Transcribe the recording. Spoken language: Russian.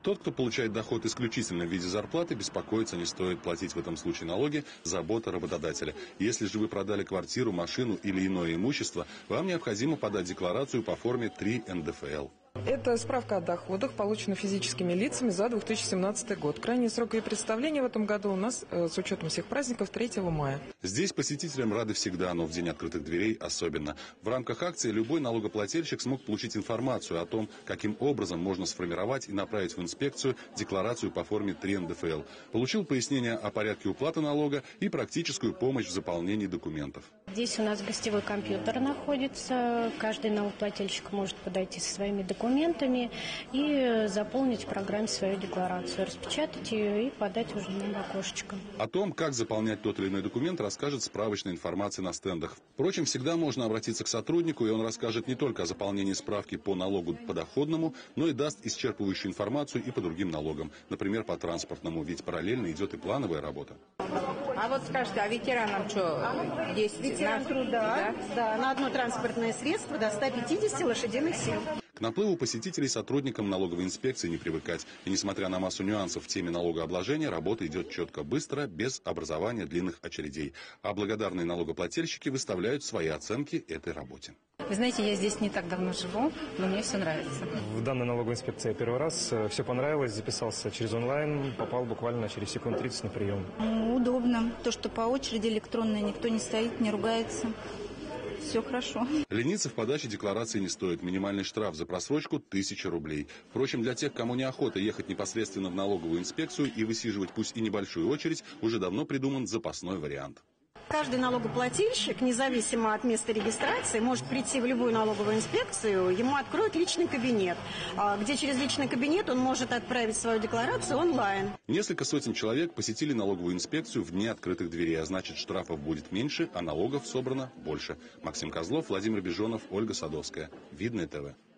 Тот, кто получает доход исключительно в виде зарплаты, беспокоиться не стоит. Платить в этом случае налоги – забота работодателя. Если же вы продали квартиру, машину или иное имущество, вам необходимо подать декларацию по форме 3 НДФЛ. Это справка о доходах, полученных физическими лицами за 2017 год. Крайний срок ее представления в этом году у нас, с учетом всех праздников, 3 мая. Здесь посетителям рады всегда, но в день открытых дверей особенно. В рамках акции любой налогоплательщик смог получить информацию о том, каким образом можно сформировать и направить в инспекцию декларацию по форме 3 НДФЛ. Получил пояснение о порядке уплаты налога и практическую помощь в заполнении документов. Здесь у нас гостевой компьютер находится. Каждый налогоплательщик может подойти со своими документами и заполнить в программе свою декларацию, распечатать ее и подать уже нам в окошечко. О том, как заполнять тот или иной документ, расскажет справочная информация на стендах. Впрочем, всегда можно обратиться к сотруднику, и он расскажет не только о заполнении справки по налогу подоходному, но и даст исчерпывающую информацию и по другим налогам, например, по транспортному, ведь параллельно идет и плановая работа. А вот скажите, а ветеранам что, есть? Ветеран труда, да, на одно транспортное средство до 150 лошадиных сил. К наплыву посетителей сотрудникам налоговой инспекции не привыкать. И несмотря на массу нюансов в теме налогообложения, работа идет четко, быстро, без образования длинных очередей. А благодарные налогоплательщики выставляют свои оценки этой работе. Вы знаете, я здесь не так давно живу, но мне все нравится. В данной налоговой инспекции я первый раз. Все понравилось, записался через онлайн, попал буквально через секунд 30 на прием. Удобно. То, что по очереди электронной никто не стоит, не ругается. Все хорошо. Лениться в подаче декларации не стоит. Минимальный штраф за просрочку – 1000 рублей. Впрочем, для тех, кому неохота ехать непосредственно в налоговую инспекцию и высиживать пусть и небольшую очередь, уже давно придуман запасной вариант. Каждый налогоплательщик, независимо от места регистрации, может прийти в любую налоговую инспекцию, ему откроют личный кабинет, где через личный кабинет он может отправить свою декларацию онлайн. Несколько сотен человек посетили налоговую инспекцию в дни открытых дверей, а значит, штрафов будет меньше, а налогов собрано больше. Максим Козлов, Владимир Бежонов, Ольга Садовская. Видное ТВ.